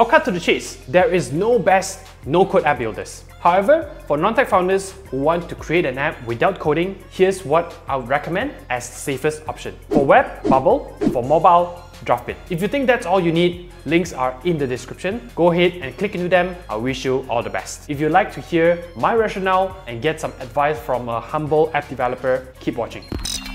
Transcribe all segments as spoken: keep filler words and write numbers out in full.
I'll cut to the chase. There is no best no-code app builders. However, for non-tech founders who want to create an app without coding, here's what I would recommend as the safest option. For web, Bubble, and for mobile, DraftBit. If you think that's all you need, links are in the description. Go ahead and click into them. I wish you all the best. If you'd like to hear my rationale and get some advice from a humble app developer, keep watching.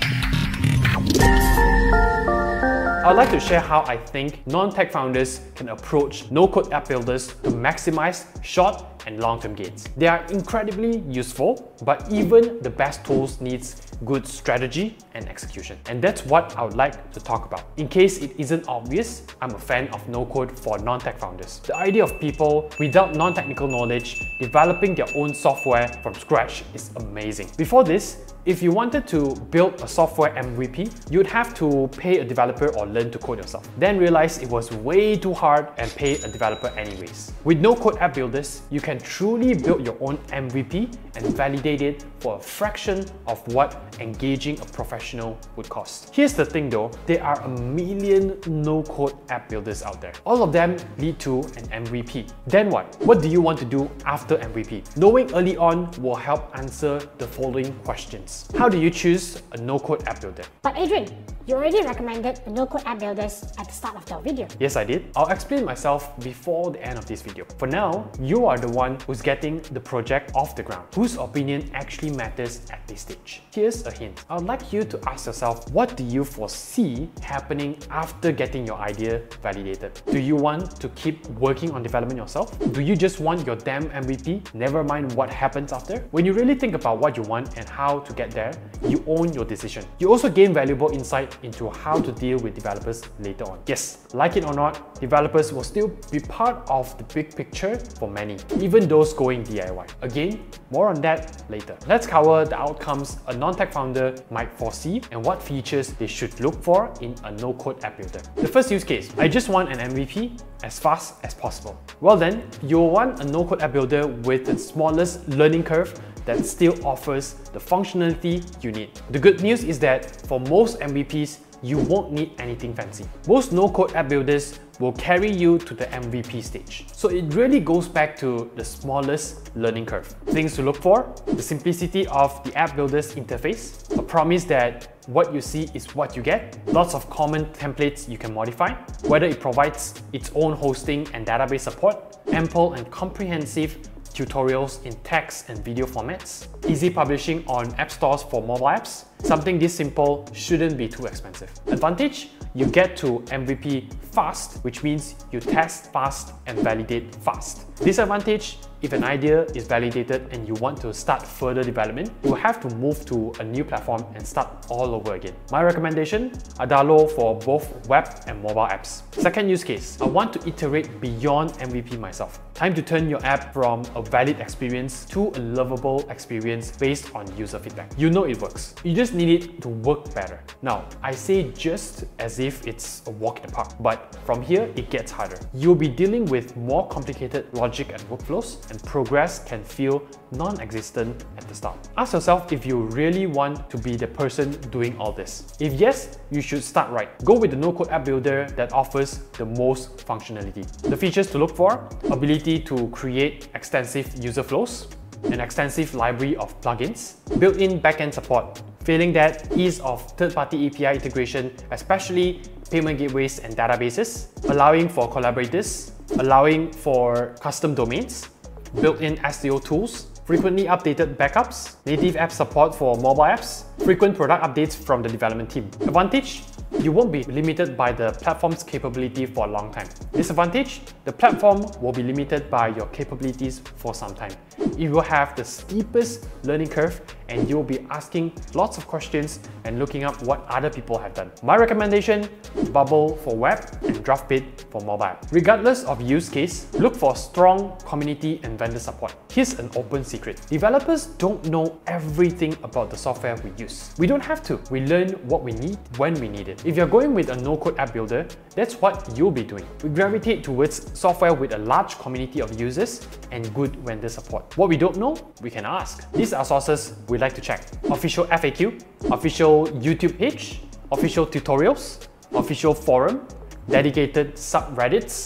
I'd like to share how I think non-tech founders can approach no-code app builders to maximize short and long-term gains. They are incredibly useful, but even the best tools needs good strategy and execution. And that's what I would like to talk about. In case it isn't obvious, I'm a fan of no-code for non-tech founders. The idea of people without non-technical knowledge developing their own software from scratch is amazing. Before this, if you wanted to build a software M V P, you'd have to pay a developer or learn to code yourself. Then realize it was way too hard and pay a developer anyways. With no-code app builders, you can truly build your own M V P and validate it for a fraction of what engaging a professional would cost. Here's the thing though, there are a million no-code app builders out there. All of them lead to an M V P. Then what? What do you want to do after M V P? Knowing early on will help answer the following questions. How do you choose a no-code app builder? But Adrian, you already recommended the no-code app builders at the start of the video. Yes, I did. I'll explain myself before the end of this video. For now, you are the one who's getting the project off the ground, whose opinion actually matters at this stage. Here's a hint. I'd like you to ask yourself, what do you foresee happening after getting your idea validated? Do you want to keep working on development yourself? Do you just want your damn M V P? Never mind what happens after? When you really think about what you want and how to get there, you own your decision. You also gain valuable insight into how to deal with developers later on. Yes, like it or not, developers will still be part of the big picture for many, even those going D I Y. Again, more on that later. Let's cover the outcomes a non-tech founder might foresee and what features they should look for in a no-code app builder. The first use case, I just want an M V P as fast as possible. Well then, you'll want a no-code app builder with the smallest learning curve that still offers the functionality you need. The good news is that for most M V Ps, you won't need anything fancy. Most no-code app builders will carry you to the M V P stage. So it really goes back to the smallest learning curve. Things to look for: the simplicity of the app builder's interface, a promise that what you see is what you get, lots of common templates you can modify, whether it provides its own hosting and database support, ample and comprehensive tutorials in text and video formats, easy publishing on app stores for mobile apps. Something this simple shouldn't be too expensive. Advantage: you get to M V P fast, which means you test fast and validate fast. Disadvantage: if an idea is validated and you want to start further development, you will have to move to a new platform and start all over again. My recommendation: Adalo for both web and mobile apps. Second use case, I want to iterate beyond M V P myself. Time to turn your app from a valid experience to a lovable experience based on user feedback. You know it works. You just need it to work better. Now, I say just as if it's a walk in the park, but from here it gets harder. You'll be dealing with more complicated logic and workflows, and progress can feel non-existent at the start. Ask yourself if you really want to be the person doing all this. If yes, you should start right. Go with the no-code app builder that offers the most functionality. The features to look for: ability to create extensive user flows, an extensive library of plugins, built-in backend support. Failing that, ease of third-party A P I integration, especially payment gateways and databases, allowing for collaborators, allowing for custom domains, built-in S E O tools, frequently updated backups, native app support for mobile apps, frequent product updates from the development team. Advantage: you won't be limited by the platform's capability for a long time. Disadvantage: the platform will be limited by your capabilities for some time. It will have the steepest learning curve and you'll be asking lots of questions and looking up what other people have done. My recommendation: Bubble for web and DraftBit for mobile. Regardless of use case, look for strong community and vendor support. Here's an open secret: developers don't know everything about the software we use. We don't have to. We learn what we need when we need it. If you're going with a no-code app builder, that's what you'll be doing. We gravitate towards software with a large community of users and good vendor support. What we don't know, we can ask. These are sources we like to check: official F A Q, official YouTube page, official tutorials, official forum, dedicated subreddits,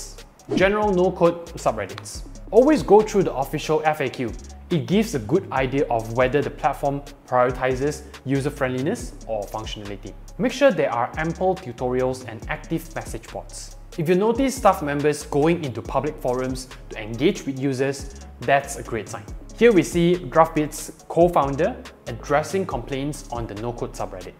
General no-code subreddits. Always go through the official F A Q. It gives a good idea of whether the platform prioritizes user-friendliness or functionality. Make sure there are ample tutorials and active message boards. If you notice staff members going into public forums to engage with users, that's a great sign. Here we see GraphBit's co-founder addressing complaints on the no-code subreddit.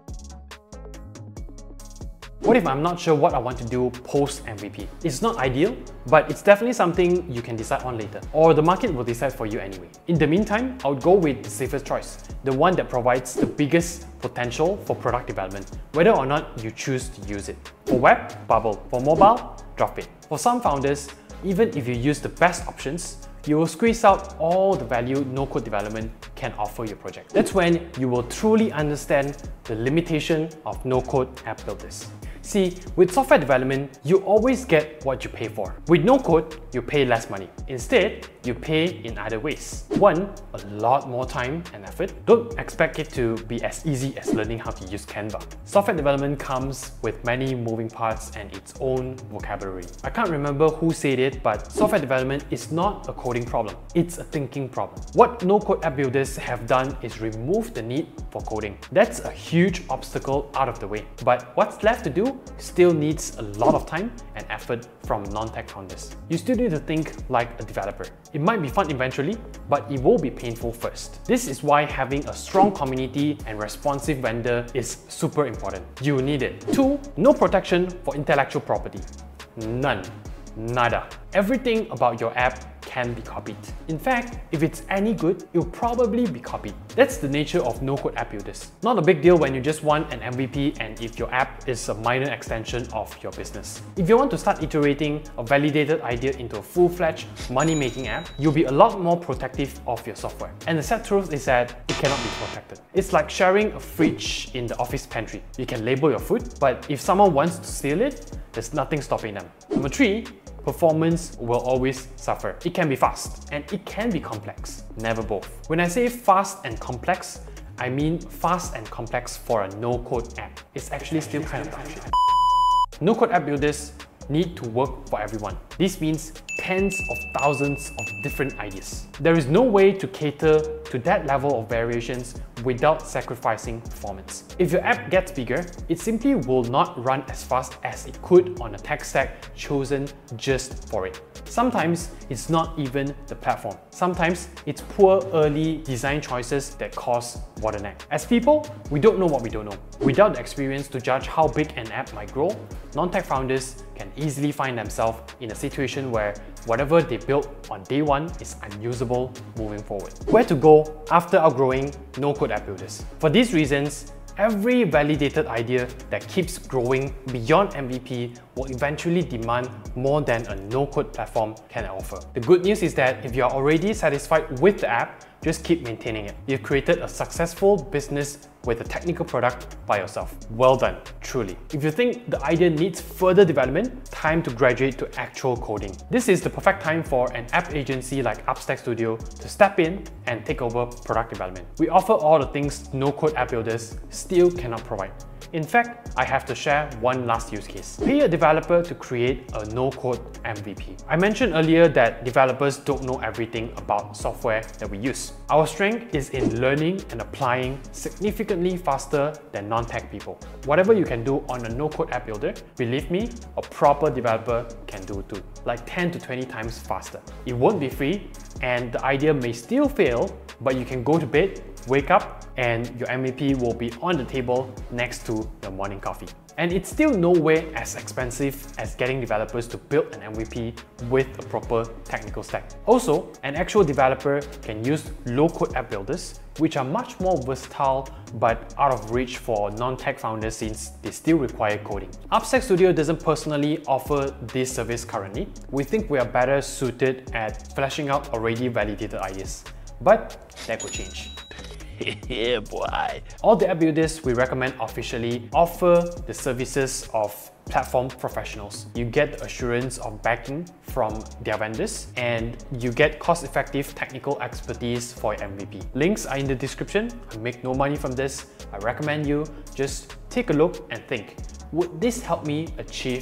What if I'm not sure what I want to do post M V P? It's not ideal, but it's definitely something you can decide on later, or the market will decide for you anyway. In the meantime, I would go with the safest choice, the one that provides the biggest potential for product development, whether or not you choose to use it. For web, Bubble. For mobile, GraphBit. For some founders, even if you use the best options, you will squeeze out all the value no-code development can offer your project. That's when you will truly understand the limitation of no-code app builders. See, with software development, you always get what you pay for. With no code, you pay less money. Instead, you pay in other ways. One, a lot more time and effort. Don't expect it to be as easy as learning how to use Canva. Software development comes with many moving parts and its own vocabulary. I can't remember who said it, but software development is not a coding problem. It's a thinking problem. What no-code app builders have done is remove the need for coding. That's a huge obstacle out of the way. But what's left to do still needs a lot of time and effort from non-tech founders. You still need to think like a developer. It might be fun eventually, but it will be painful first. This is why having a strong community and responsive vendor is super important. You need it. Two, no protection for intellectual property. None. Nada. Everything about your app can be copied. In fact, if it's any good, it'll probably be copied. That's the nature of no-code app builders. Not a big deal when you just want an M V P and if your app is a minor extension of your business. If you want to start iterating a validated idea into a full-fledged money-making app, you'll be a lot more protective of your software. And the sad truth is that it cannot be protected. It's like sharing a fridge in the office pantry. You can label your food, but if someone wants to steal it, there's nothing stopping them. Number three, performance will always suffer. It can be fast and it can be complex, never both. When I say fast and complex, I mean fast and complex for a no-code app. It's actually still kind of tough. No-code app builders need to work for everyone. This means tens of thousands of different ideas. There is no way to cater to that level of variations without sacrificing performance. If your app gets bigger, it simply will not run as fast as it could on a tech stack chosen just for it. Sometimes it's not even the platform. Sometimes it's poor early design choices that cause bottleneck. As people, we don't know what we don't know. Without the experience to judge how big an app might grow, non-tech founders can easily find themselves in a situation where whatever they built on day one is unusable moving forward. Where to go after outgrowing no-code app builders? For these reasons, every validated idea that keeps growing beyond M V P will eventually demand more than a no-code platform can offer. The good news is that if you are already satisfied with the app, just keep maintaining it. You've created a successful business with a technical product by yourself. Well done, truly. If you think the idea needs further development, time to graduate to actual coding. This is the perfect time for an app agency like Upstack Studio to step in and take over product development. We offer all the things no-code app builders still cannot provide. In fact, I have to share one last use case. Pay a developer to create a no-code M V P. I mentioned earlier that developers don't know everything about software that we use. Our strength is in learning and applying significantly faster than non-tech people. Whatever you can do on a no-code app builder, believe me, a proper developer can do too, like ten to twenty times faster. It won't be free, and the idea may still fail, but you can go to bed, wake up, and your M V P will be on the table next to your morning coffee. And it's still nowhere as expensive as getting developers to build an M V P with a proper technical stack. Also, an actual developer can use low-code app builders, which are much more versatile but out of reach for non-tech founders since they still require coding. Upstack Studio doesn't personally offer this service currently. We think we are better suited at fleshing out already validated ideas. But that could change. Yeah, boy. All the app builders we recommend officially offer the services of platform professionals. You get the assurance of backing from their vendors and you get cost-effective technical expertise for your M V P. Links are in the description. I make no money from this. I recommend you just take a look and think, would this help me achieve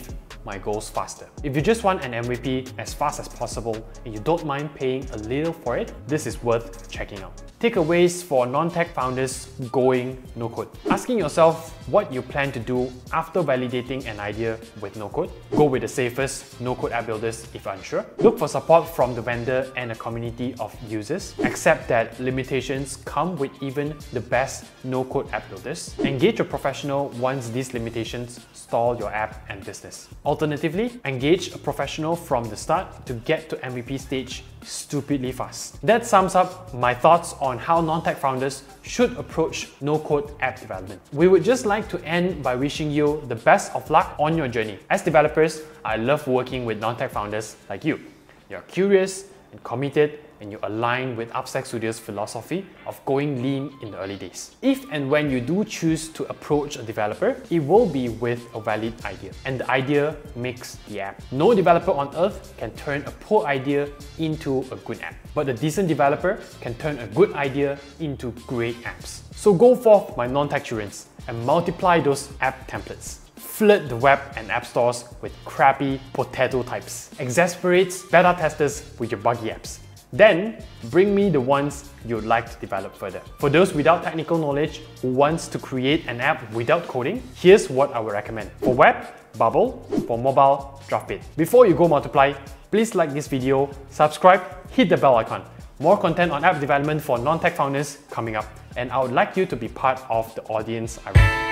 my goals faster. If you just want an M V P as fast as possible and you don't mind paying a little for it, this is worth checking out. Takeaways for non-tech founders going no-code. Asking yourself what you plan to do after validating an idea with no-code. Go with the safest no-code app builders if unsure. Look for support from the vendor and a community of users. Accept that limitations come with even the best no-code app builders. Engage a professional once these limitations stall your app and business. Alternatively, engage a professional from the start to get to M V P stage stupidly fast. That sums up my thoughts on how non-tech founders should approach no-code app development. We would just like to end by wishing you the best of luck on your journey. As developers, I love working with non-tech founders like you. You're curious and committed, and you align with Upstack Studio's philosophy of going lean in the early days. If and when you do choose to approach a developer, it will be with a valid idea, and the idea makes the app. No developer on earth can turn a poor idea into a good app, but a decent developer can turn a good idea into great apps. So go forth, my non-tech childrens, and multiply those app templates. Flood the web and app stores with crappy potato types. Exasperate beta testers with your buggy apps. Then, bring me the ones you'd like to develop further. For those without technical knowledge who wants to create an app without coding, here's what I would recommend. For web, Bubble. For mobile, Draftbit. Before you go multiply, please like this video, subscribe, hit the bell icon. More content on app development for non-tech founders coming up, and I would like you to be part of the audience I recommend.